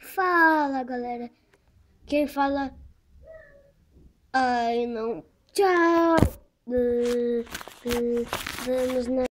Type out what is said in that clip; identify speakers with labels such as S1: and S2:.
S1: Fala, galera. Quem fala... Ai, não. Tchau. Vamos na...